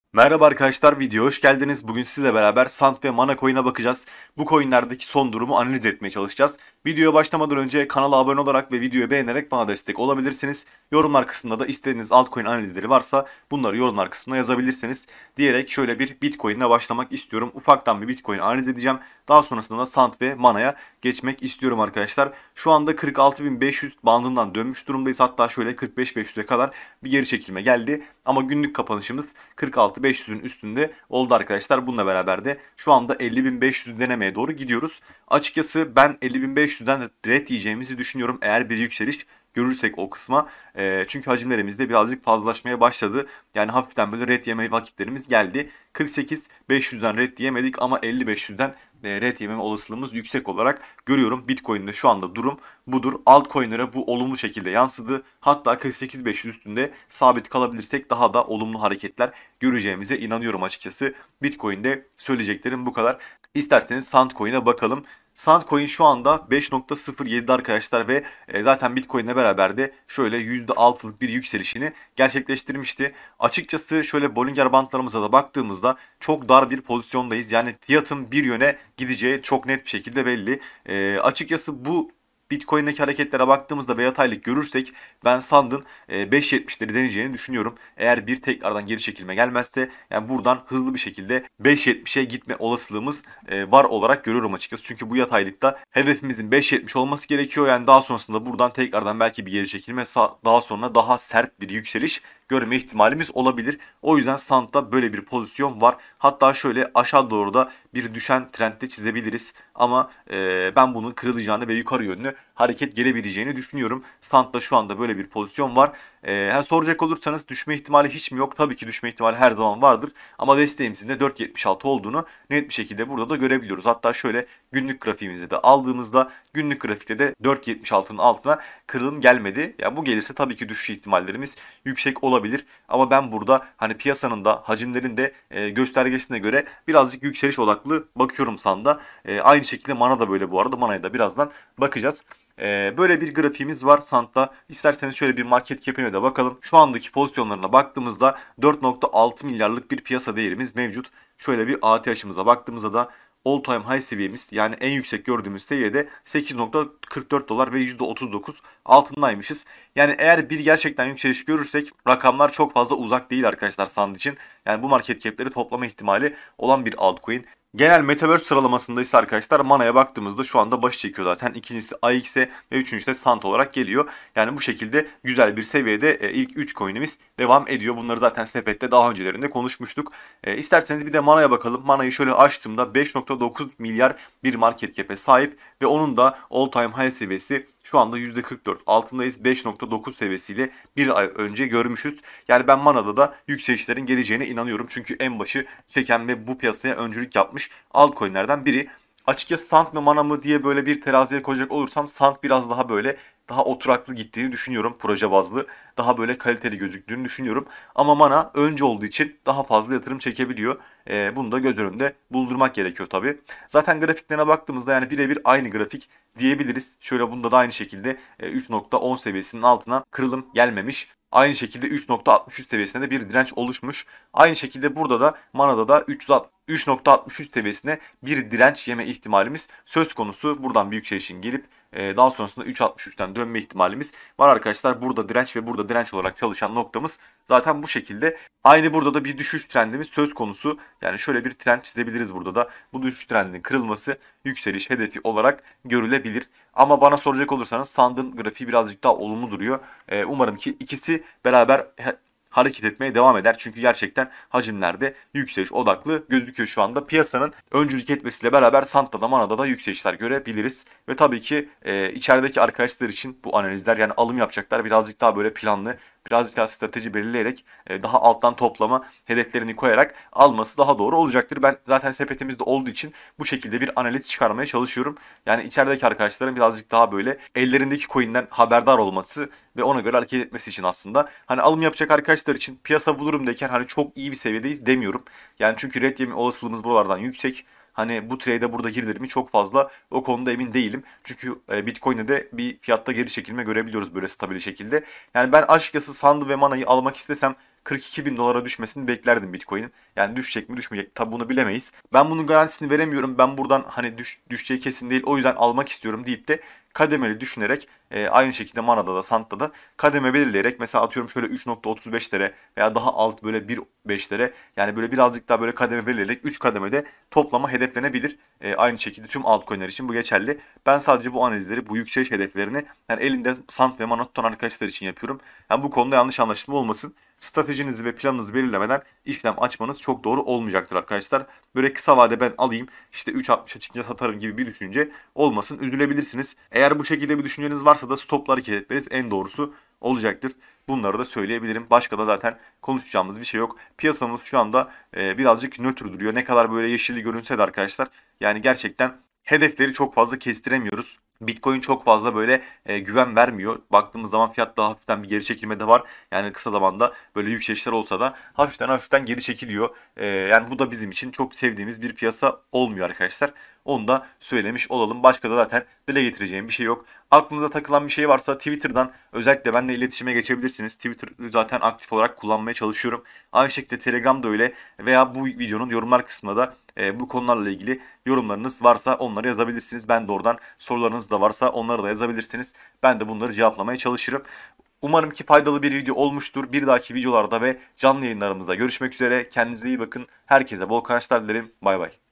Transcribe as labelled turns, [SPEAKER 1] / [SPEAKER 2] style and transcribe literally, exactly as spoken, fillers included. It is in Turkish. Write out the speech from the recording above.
[SPEAKER 1] Merhaba arkadaşlar, videoya hoş geldiniz. Bugün sizle beraber Sant ve Mana Coin'e bakacağız. Bu coinlerdeki son durumu analiz etmeye çalışacağız. Videoya başlamadan önce kanala abone olarak ve videoyu beğenerek bana destek olabilirsiniz. Yorumlar kısmında da istediğiniz altcoin analizleri varsa bunları yorumlar kısmına yazabilirsiniz. Diyerek şöyle bir Bitcoin'le başlamak istiyorum. Ufaktan bir Bitcoin analiz edeceğim. Daha sonrasında da Sant ve Mana'ya geçmek istiyorum arkadaşlar. Şu anda kırk altı bin beş yüz bandından dönmüş durumdayız. Hatta şöyle kırk beş bin beş yüze kadar bir geri çekilme geldi. Ama günlük kapanışımız kırk altı bin beş yüzün üstünde oldu arkadaşlar. Bununla beraber de şu anda elli bin beş yüz denemeye doğru gidiyoruz. Açıkçası ben elli bin beş yüzden red yiyeceğimizi düşünüyorum eğer bir yükseliş görürsek o kısma. E, çünkü hacimlerimiz de birazcık fazlalaşmaya başladı. Yani hafiften böyle red yeme vakitlerimiz geldi. kırk sekiz bin beş yüzden red yemedik ama elli bin beş yüzden e, red yememe olasılığımız yüksek olarak görüyorum. Bitcoin'de şu anda durum budur. Altcoin'lere bu olumlu şekilde yansıdı. Hatta kırk sekiz bin beş yüz üstünde sabit kalabilirsek daha da olumlu hareketler göreceğimize inanıyorum açıkçası. Bitcoin'de söyleyeceklerim bu kadar. İsterseniz Sandcoin'e bakalım. Sandcoin şu anda beş nokta sıfır yedi arkadaşlar ve e, zaten Bitcoin'le beraber de şöyle yüzde altılık bir yükselişini gerçekleştirmişti. Açıkçası şöyle Bollinger Bandlarımıza da baktığımızda çok dar bir pozisyondayız. Yani fiyatın bir yöne gideceği çok net bir şekilde belli. E, açıkçası bu Bitcoin'deki hareketlere baktığımızda ve yataylık görürsek ben Sand'ın e, beş yetmişleri deneyeceğini düşünüyorum. Eğer bir tekrardan geri çekilme gelmezse yani buradan hızlı bir şekilde beş yetmişe gitme olasılığımız e, var olarak görüyorum açıkçası. Çünkü bu yataylıkta hedefimizin beş yetmiş olması gerekiyor. Yani daha sonrasında buradan tekrardan belki bir geri çekilme, daha sonra daha sert bir yükseliş görme ihtimalimiz olabilir. O yüzden Sand'da böyle bir pozisyon var. Hatta şöyle aşağı doğru da bir düşen trendde çizebiliriz. Ama e, ben bunun kırılacağını ve yukarı yönlü hareket gelebileceğini düşünüyorum. Sand'da şu anda böyle bir pozisyon var. E, yani soracak olursanız düşme ihtimali hiç mi yok? Tabii ki düşme ihtimali her zaman vardır. Ama desteğimizin de dört yetmiş altı olduğunu net bir şekilde burada da görebiliyoruz. Hatta şöyle günlük grafiğimizi de aldığımızda günlük grafikte de dört yetmiş altının altına kırılım gelmedi. Yani bu gelirse tabii ki düşüş ihtimallerimiz yüksek olabilir. Ama ben burada hani piyasanın da hacimlerin de e, göstergesine göre birazcık yükseliş odaklı bakıyorum sanda. E, aynı şekilde Mana da böyle bu arada. Mana'ya da birazdan bakacağız. E, böyle bir grafiğimiz var Sand'da. İsterseniz şöyle bir market cap'ine de bakalım. Şu andaki pozisyonlarına baktığımızda dört nokta altı milyarlık bir piyasa değerimiz mevcut. Şöyle bir A T H'ımıza baktığımızda da all time high seviyemiz yani en yüksek gördüğümüz seviyede sekiz nokta kırk dört dolar ve yüzde otuz dokuz altındaymışız. Yani eğer bir gerçekten yükseliş görürsek rakamlar çok fazla uzak değil arkadaşlar Sand için. Yani bu market cap'leri toplama ihtimali olan bir altcoin. Genel Metaverse sıralamasında ise arkadaşlar Mana'ya baktığımızda şu anda başı çekiyor zaten. İkincisi A X'e ve üçüncüsü de Sant olarak geliyor. Yani bu şekilde güzel bir seviyede e, ilk üç coin'imiz devam ediyor. Bunları zaten sepette daha öncelerinde konuşmuştuk. E, isterseniz bir de Mana'ya bakalım. Mana'yı şöyle açtığımda beş nokta dokuz milyar bir market cap'e sahip ve onun da all time high seviyesi şu anda yüzde kırk dört altındayız. beş nokta dokuz seviyesiyle bir ay önce görmüşüz. Yani ben Mana'da da yükselişlerin geleceğine inanıyorum. Çünkü en başı çeken ve bu piyasaya öncülük yapmış altcoin'lerden biri. Açıkçası Sant mı Mana mı diye böyle bir teraziye koyacak olursam Sant biraz daha böyle daha oturaklı gittiğini düşünüyorum proje bazlı. Daha böyle kaliteli gözüktüğünü düşünüyorum. Ama Mana önce olduğu için daha fazla yatırım çekebiliyor. Ee, bunu da göz önünde buldurmak gerekiyor tabii. Zaten grafiklerine baktığımızda yani birebir aynı grafik diyebiliriz. Şöyle bunda da aynı şekilde üç nokta on seviyesinin altına kırılım gelmemiş. Aynı şekilde üç nokta altmış üç seviyesinde de bir direnç oluşmuş. Aynı şekilde burada da Mana'da da üç nokta altmış üç seviyesine bir direnç yeme ihtimalimiz söz konusu. Buradan bir yükselişin gelip e, daha sonrasında üç nokta altmış üçten dönme ihtimalimiz var arkadaşlar. Burada direnç ve burada direnç olarak çalışan noktamız zaten bu şekilde. Aynı burada da bir düşüş trendimiz söz konusu. Yani şöyle bir trend çizebiliriz burada da. Bu düşüş trendinin kırılması yükseliş hedefi olarak görülebilir. Ama bana soracak olursanız Sand'ın grafiği birazcık daha olumlu duruyor. Ee, umarım ki ikisi beraber hareket etmeye devam eder. Çünkü gerçekten hacimlerde yükseliş odaklı gözüküyor şu anda. Piyasanın öncülük etmesiyle beraber Sand'da da Mana'da da yükselişler görebiliriz. Ve tabii ki e, içerideki arkadaşlar için bu analizler yani alım yapacaklar birazcık daha böyle planlı, birazcık daha strateji belirleyerek e, daha alttan toplama hedeflerini koyarak alması daha doğru olacaktır. Ben zaten sepetimizde olduğu için bu şekilde bir analiz çıkarmaya çalışıyorum. Yani içerideki arkadaşların birazcık daha böyle ellerindeki coin'den haberdar olması ve ona göre hareket etmesi için aslında. Hani alım yapacak arkadaşlar için piyasa bu durumdayken hani çok iyi bir seviyedeyiz demiyorum. Yani çünkü red yeme olasılığımız buralardan yüksek. Hani bu trade'e burada girilir mi çok fazla o konuda emin değilim. Çünkü e, Bitcoin'de de bir fiyatta geri çekilme görebiliyoruz böyle stabil şekilde. Yani ben açıkçası Sandı ve Mana'yı almak istesem kırk iki bin dolara düşmesini beklerdim Bitcoin'in. Yani düşecek mi düşmeyecek tabi bunu bilemeyiz. Ben bunun garantisini veremiyorum. Ben buradan hani düş, düşeceği kesin değil o yüzden almak istiyorum deyip de kademeli düşünerek e, aynı şekilde Mana'da da Sant'ta da kademe belirleyerek mesela atıyorum şöyle üç nokta otuz beş lira veya daha alt böyle bir nokta beş lira yani böyle birazcık daha böyle kademe belirleyerek üç kademede toplama hedeflenebilir. E, aynı şekilde tüm altcoin'ler için bu geçerli. Ben sadece bu analizleri, bu yükseliş hedeflerini yani elinde Sant ve Mana tutan arkadaşlar için yapıyorum. Yani bu konuda yanlış anlaşılma olmasın. Stratejinizi ve planınızı belirlemeden işlem açmanız çok doğru olmayacaktır arkadaşlar. Böyle kısa vade ben alayım işte üç altmışa çıkınca satarım gibi bir düşünce olmasın, üzülebilirsiniz. Eğer bu şekilde bir düşünceniz varsa da stopla hareket etmeniz en doğrusu olacaktır. Bunları da söyleyebilirim. Başka da zaten konuşacağımız bir şey yok. Piyasamız şu anda e, birazcık nötr duruyor. Ne kadar böyle yeşilli görünse de arkadaşlar yani gerçekten hedefleri çok fazla kestiremiyoruz. Bitcoin çok fazla böyle e, güven vermiyor. Baktığımız zaman fiyatta hafiften bir geri çekilme de var. Yani kısa zamanda böyle yükselişler olsa da hafiften hafiften geri çekiliyor. E, yani bu da bizim için çok sevdiğimiz bir piyasa olmuyor arkadaşlar. Onu da söylemiş olalım. Başka da zaten dile getireceğim bir şey yok. Aklınıza takılan bir şey varsa Twitter'dan özellikle benimle iletişime geçebilirsiniz. Twitter'ı zaten aktif olarak kullanmaya çalışıyorum. Aynı şekilde Telegram'da öyle veya bu videonun yorumlar kısmında da e, bu konularla ilgili yorumlarınız varsa onları yazabilirsiniz. Ben de oradan sorularınız da varsa onları da yazabilirsiniz. Ben de bunları cevaplamaya çalışırım. Umarım ki faydalı bir video olmuştur. Bir dahaki videolarda ve canlı yayınlarımızda görüşmek üzere. Kendinize iyi bakın. Herkese bol kazançlar dilerim. Bay bay.